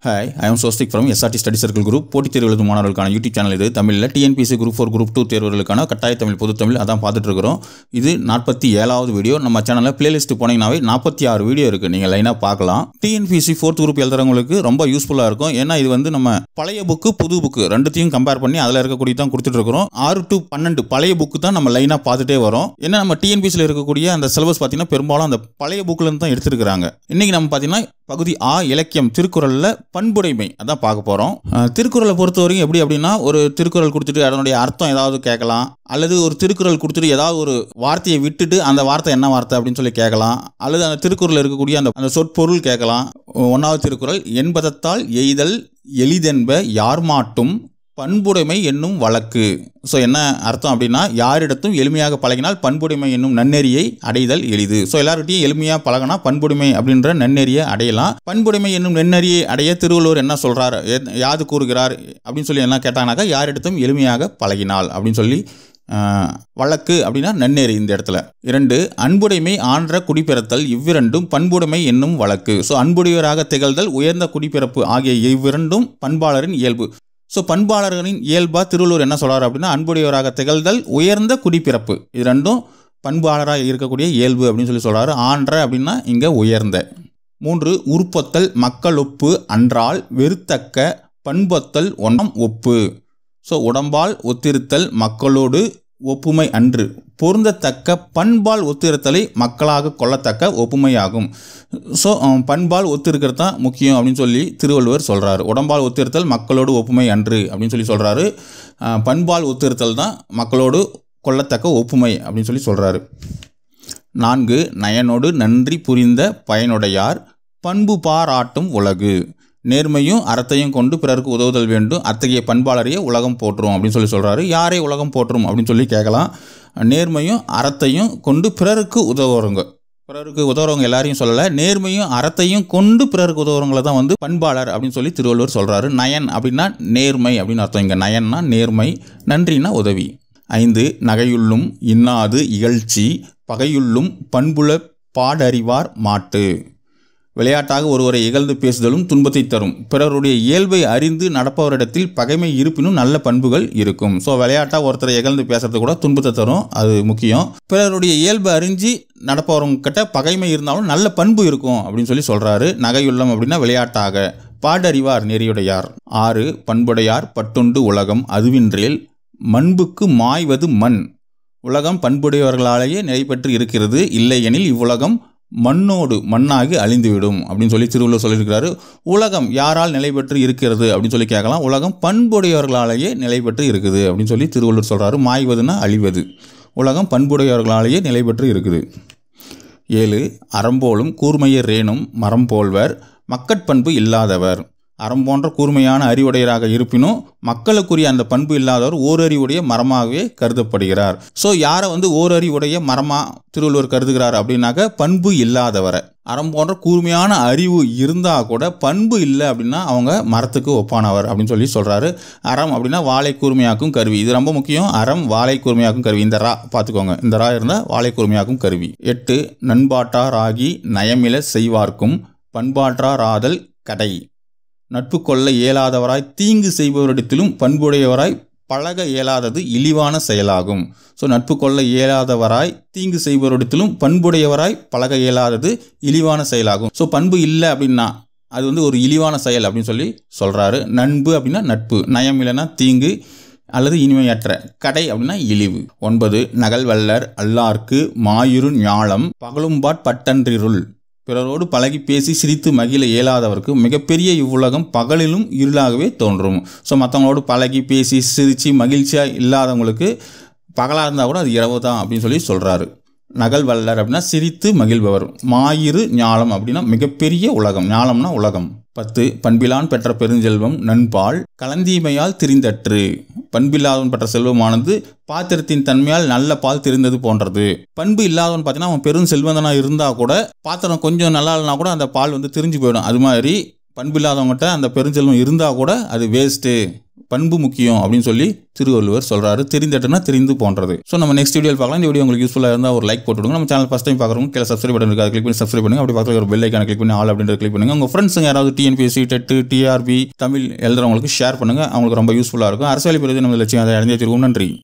Hi, I am Swastik from SRT Study Circle Group. போட்டித் தேர்வு எழுதும் மாணவர்களுக்கான யூடியூப் சேனல் இது. தமிழில் டிஎன்பிஎஸ்சி குரூப் 4 குரூப் 2 தேர்வுகளுக்கான கட்டாய தமிழ் பொது தமிழ் அதான் பார்த்துட்டு இருக்கிறோம். இது 47வது வீடியோ. நம்ம சேனலில் பிளேலிஸ்ட் போனீங்கன்னாவே 46 வீடியோ இருக்குது, நீங்கள் லைனாக பார்க்கலாம். டிஎன்பிஎஸ்சி 4th குரூப் எழுதுறவங்களுக்கு ரொம்ப யூஸ்ஃபுல்லாக இருக்கும். ஏன்னா இது வந்து நம்ம பழைய புக்கு புது புக்கு ரெண்டுத்தையும் கம்பேர் பண்ணி அதில் இருக்கக்கூடிய தான் கொடுத்துட்டு இருக்கிறோம். 6 to 12 பழைய புக்கு தான் நம்ம லைனாக பார்த்துட்டே வரோம். ஏன்னா நம்ம டிஎன்பிஎஸ்சியில் இருக்கக்கூடிய அந்த சிலபஸ் பார்த்தீங்கன்னா பெரும்பாலும் அந்த பழைய புக்கிலேருந்து தான் எடுத்துருக்காங்க. இன்றைக்கி நம்ம பார்த்தீங்கன்னா பகுதி ஆ இலக்கியம் திருக்குறளில் பண்புடைமை அதான் பார்க்க போகிறோம். திருக்குறளை பொறுத்தவரைக்கும் எப்படி அப்படின்னா, ஒரு திருக்குறள் கொடுத்துட்டு அதனுடைய அர்த்தம் ஏதாவது கேட்கலாம், அல்லது ஒரு திருக்குறள் கொடுத்துட்டு ஏதாவது ஒரு வார்த்தையை விட்டுட்டு அந்த வார்த்தை என்ன வார்த்தை அப்படின்னு சொல்லி கேட்கலாம், அல்லது அந்த திருக்குறள் இருக்கக்கூடிய அந்த சொற்பொருள் கேட்கலாம். 1வது திருக்குறள், என்பதத்தால் எய்தல் எளிதென்ப யார் மாட்டும் பண்புடைமை என்னும் வழக்கு. ஸோ என்ன அர்த்தம் அப்படின்னா, யாரிடத்தும் எளிமையாக பழகினால் பண்புடைமை என்னும் நன்னெறியை அடைதல் எளிது. ஸோ எல்லார்கிட்டையும் எளிமையாக பழகினா பண்புடைமை அப்படின்ற நன்னெறியை அடையலாம். பண்புடைமை என்னும் நன்னெறியை அடைய திருவள்ளுவர் என்ன சொல்கிறார், யாது கூறுகிறார் அப்படின்னு சொல்லி என்ன கேட்டாங்கனாக்கா, யாரிடத்தும் எளிமையாக பழகினால் அப்படின்னு சொல்லி வழக்கு அப்படின்னா நன்னெறி. இந்த இடத்துல 2 அன்புடைமை ஆன்ற குடிப்பிறத்தல் இவ்விரண்டும் பண்புடைமை என்னும் வழக்கு. ஸோ அன்புடையவராக திகழ்தல் உயர்ந்த குடிப்பிறப்பு ஆகிய இவ்விரண்டும் பண்பாளரின் இயல்பு. ஸோ பண்பாளர்களின் இயல்பா திருவள்ளுவர் என்ன சொல்கிறார் அப்படின்னா, அன்புடையவராக திகழ்தல் உயர்ந்த குடிப்பிறப்பு, இது ரெண்டும் பண்பாளராக இருக்கக்கூடிய இயல்பு அப்படின்னு சொல்லி சொல்கிறாரு. ஆன்ற அப்படின்னா இங்கே உயர்ந்த. 3 உருப்பொத்தல் மக்களொப்பு அன்றால் வெறுத்தக்க பண்பொத்தல் ஒன்றாம் ஒப்பு. ஸோ உடம்பால் ஒத்திருத்தல் மக்களோடு ஒப்புமை அன்று, பொருந்தத்தக்க பண்பால் ஒத்திருத்தலை மக்களாக கொள்ளத்தக்க ஒப்புமையாகும். ஸோ பண்பால் ஒத்திருக்கிறது தான் முக்கியம் அப்படின்னு சொல்லி திருவள்ளுவர் சொல்கிறாரு. உடம்பால் ஒத்திருத்தல் மக்களோடு ஒப்புமை அன்று அப்படின்னு சொல்லி சொல்கிறாரு. பண்பால் ஒத்திருத்தல் தான் மக்களோடு கொள்ளத்தக்க ஒப்புமை அப்படின்னு சொல்லி சொல்கிறாரு. 4 நயனோடு நன்றி புரிந்த பயனுடையார் பண்பு பாராட்டும் உலகு. நேர்மையும் அறத்தையும் கொண்டு பிறருக்கு உதவுதல் வேண்டும், அத்தகைய பண்பாளரையே உலகம் போற்றும் அப்படின்னு சொல்லி சொல்கிறாரு. யாரே உலகம் போற்றும் அப்படின்னு சொல்லி கேட்கலாம். நேர்மையும் அறத்தையும் கொண்டு பிறருக்கு உதவுறவங்க, பிறருக்கு உதவுறவங்க எல்லாரையும் சொல்லலை, நேர்மையும் அறத்தையும் கொண்டு பிறருக்கு உதவுறவங்கள தான் வந்து பண்பாளர் அப்படின்னு சொல்லி திருவள்ளுவர் சொல்கிறாரு. நயன் அப்படின்னா நேர்மை அப்படின்னு அர்த்தம். இங்கே நயன்னா நேர்மை, நன்றினா உதவி. 5 நகையுள்ளும் இன்னாது இகழ்ச்சி பகையுள்ளும் பண்புல பாடறிவார் மாட்டு. விளையாட்டாக ஒருவரை இகழ்ந்து பேசுதலும் துன்பத்தை தரும், பிறருடைய இயல்பை அறிந்து நடப்பவரிடத்தில் பகைமை இருப்பினும் நல்ல பண்புகள் இருக்கும். ஸோ விளையாட்டாக ஒருத்தரை இகழ்ந்து பேசுறது கூட துன்பத்தை தரும், அது முக்கியம். பிறருடைய இயல்பை அறிஞ்சு நடப்பவங்க கிட்ட பகைமை இருந்தாலும் நல்ல பண்பு இருக்கும் அப்படின்னு சொல்லி சொல்கிறாரு. நகையுள்ளம் அப்படின்னா விளையாட்டாக, பாடறிவார் நெறியுடையார். 6 பண்புடையார் பட்டுண்டு உலகம் அதுவின்றேல் மண்புக்கு மாய்வது மண். உலகம் பண்புடையவர்களாலேயே நிலை பெற்று இருக்கிறது, இல்லையெனில் இவ்வுலகம் மண்ணோடு மண்ணாகி அழிந்துவிடும் அப்படின்னு சொல்லி திருவள்ளுவர் சொல்லியிருக்கிறாரு. உலகம் யாரால் நிலை பெற்று இருக்கிறது அப்படின்னு சொல்லி கேட்கலாம். உலகம் பண்புடையவர்களாலேயே நிலை பெற்று இருக்குது அப்படின்னு சொல்லி திருவள்ளுவர் சொல்கிறாரு. மாய்வதுன்னா அழிவது, உலகம் பண்புடையவர்களாலேயே நிலை பெற்று இருக்குது. 7 அறம்போலும் கூர்மையர் ரேனும் மரம் போல்வர் மக்கட்பண்பு இல்லாதவர். அறம் போன்ற கூர்மையான அறிவுடையராக இருப்பினும் மக்களுக்குரிய அந்த பண்பு இல்லாதவர் ஓரறிவுடைய மரமாகவே கருதப்படுகிறார். ஸோ யாரை வந்து ஓரறிவுடைய மரமாக திருவள்ளுவர் கருதுகிறார் அப்படின்னாக்க, பண்பு இல்லாதவரை. அறம் போன்ற கூர்மையான அறிவு இருந்தால் கூட பண்பு இல்லை அப்படின்னா அவங்க மரத்துக்கு ஒப்பானவர் அப்படின்னு சொல்லி சொல்கிறாரு. அறம் அப்படின்னா வாழை கூர்மையாக்கும் கருவி, இது ரொம்ப முக்கியம். அறம் வாழை கூர்மையாக்கும் கருவி, இந்த ரா பார்த்துக்கோங்க, இந்த ரா இருந்தால் வாழை கூர்மையாக்கும் கருவி. 8 நண்பாட்டார் ஆகி நயமில செய்வார்க்கும் பண்பாற்றார் ஆதல் கடை. நட்பு கொள்ள இயலாதவராய் தீங்கு செய்பவரிடத்திலும் பண்புடையவராய் பழக இயலாதது இழிவான செயலாகும். ஸோ நட்பு கொள்ள இயலாதவராய் தீங்கு செய்பவரிடத்திலும் பண்புடையவராய் பழக இயலாதது இழிவான செயலாகும். ஸோ பண்பு இல்லை அப்படின்னா அது வந்து ஒரு இழிவான செயல் அப்படின்னு சொல்லி சொல்கிறாரு. நண்பு அப்படின்னா நட்பு, நயம் இல்லைன்னா தீங்கு அல்லது இனிமையற்ற, கடை அப்படின்னா இழிவு. 9 நகல்வல்லர் அல்லார்க்கு மாயுரு ஞாலம் பகலும்பாட் பட்டன்றிருள். பிறரோடு பழகி பேசி சிரித்து மகிழ இயலாதவருக்கு மிகப்பெரிய இவ்வுலகம் பகலிலும் இருளாகவே தோன்றும். ஸோ மற்றவங்களோடு பழகி பேசி சிரித்து மகிழ்ச்சியாக இல்லாதவங்களுக்கு பகலாக இருந்தால் கூட அது இரவு தான் அப்படின்னு சொல்லி சொல்கிறாரு. நகல் வல்லர் அப்படின்னா சிரித்து மகிழ்பவர். மாயிரு ஞாலம் அப்படின்னா மிகப்பெரிய உலகம், ஞாலம்னா உலகம். 10 பண்பிலான் பெற்ற பெருஞ்செல்வம் நண்பால் கலந்தீமையால் திரிந்தற்று. பண்பில்லாதவன் பெற்ற செல்வமானது பாத்திரத்தின் தன்மையால் நல்ல பால் தெரிந்தது போன்றது. பண்பு இல்லாதவன் பார்த்தீங்கன்னா அவன் பெரும் செல்வந்தனாக இருந்தால் கூட பாத்திரம் கொஞ்சம் நல்லா இல்லைனா கூட அந்த பால் வந்து திரிஞ்சு போயிடும். அது மாதிரி பண்பில்லாதவங்ககிட்ட அந்த பெருஞ்செல்வம் இருந்தால் கூட அது வேஸ்ட்டு, பண்பு முக்கியம் அப்படின்னு சொல்லி திருவள்ளுவர் சொல்றாரு. தெரிந்தட்டுனா தெரிந்து போன்றது. ஸோ நம்ம நெக்ஸ்ட் வீடியோ பார்க்கலாம். இந்த வீடியோ உங்களுக்கு யூஸ்ஃபுல்லாக இருந்தால் ஒரு லைக் போட்டுவிடுங்க. நம்ம சேனல் ஃபஸ்ட் டைம் பார்க்குறவங்க கீழே சப்ஸ்கிரைப் பட்டன் இருக்குது, கிளிக் பண்ணி சப்ஸ்கிரைப் பண்ணுங்க. அப்படி பக்கத்தில் ஒரு பெல் ஐக்கான கிளிக் பண்ணி ஆல் அப்படின்றது கிளிக் பண்ணுங்க. உங்கள் ஃப்ரெண்ட்ஸுங்க யாராவது டிஎன்பிஎஸ்சி, டெட், டிஆர்பி, தமிழ் எழுதுறவங்களுக்கு ஷேர் பண்ணுங்க. அவங்களுக்கு ரொம்ப யூஸ்ஃபுல்லாக இருக்கும். அரசியல் பெறுவது நம்ம லட்சியம், அதை அடைந்தே தீர்வோம். நன்றி.